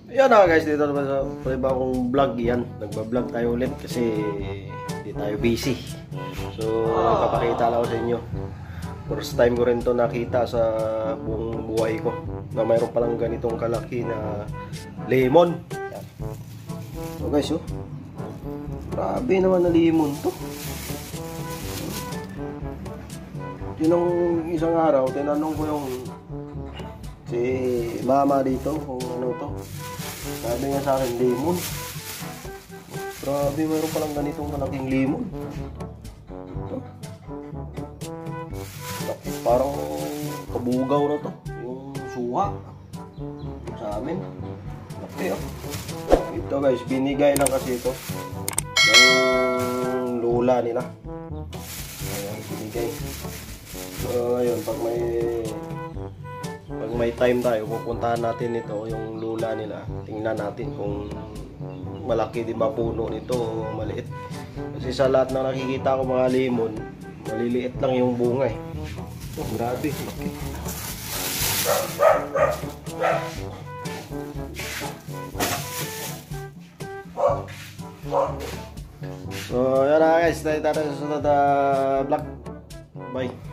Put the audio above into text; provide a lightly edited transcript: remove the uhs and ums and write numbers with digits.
Yan na guys, dito naman sa iba kong vlog yan. Nagba-vlog tayo ulit kasi hindi tayo busy. So, magpapakita lang ako sa inyo. First time ko rin to nakita sa buong buhay ko. Na mayroon palang ganitong kalaki na lemon. Yan. So guys, oh. Grabe naman na lemon to. Yun ang isang araw, tinanong ko yung si mama dito kung ano to. Sabi nga sa akin, lemon. Grabe, mayroon palang ganitong malaking lemon. Ito. Parang kabugaw na to. Yung suha. Sa amin. Laki, oh. Ito guys, binigay lang kasi ito ng lula nila. Ayan, binigay. So, ayun, pag may time tayo, pupuntahan natin ito, yung lula nila. Tingnan natin kung malaki din ba puno nito o maliit. Kasi sa lahat na nakikita ko mga lemon, maliliit lang yung bunga eh. Oh, grabe, laki. So, yan na guys, tayo sa sunod na vlog. Bye.